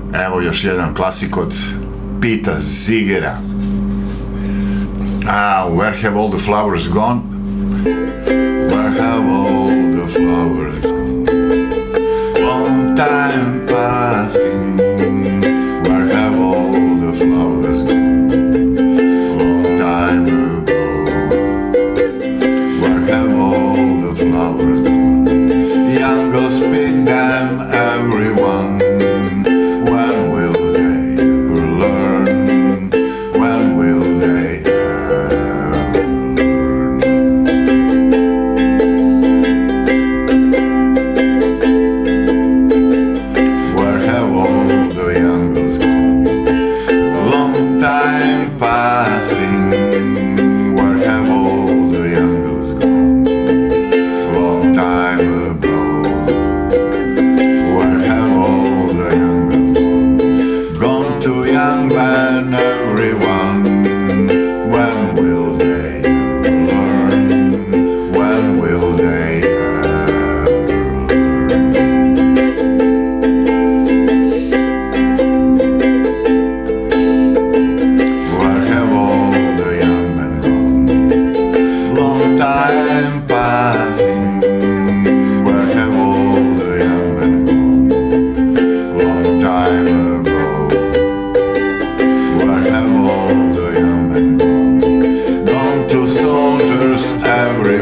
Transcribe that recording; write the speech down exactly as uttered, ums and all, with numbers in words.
Evo još jedan klasik od Pita Seegera. Ah, where have all the flowers gone? Where have all the flowers gone? Long time passing. Where have all the flowers gone? Long time ago. Where have all the flowers gone? Young girls pick them, everyone. When will they ever learn? When will they ever learn? Where have all the young girls gone? Long time passing. Where have all the young girls gone? Long time ago. Where have all the young girls gone? Gone to young men, everyone. When will they ever learn? When will they ever learn? Where have all the young men gone? Long time passing. Where have all the young men gone? Long time ago. Where have all the young men gone? Gone to soldiers, every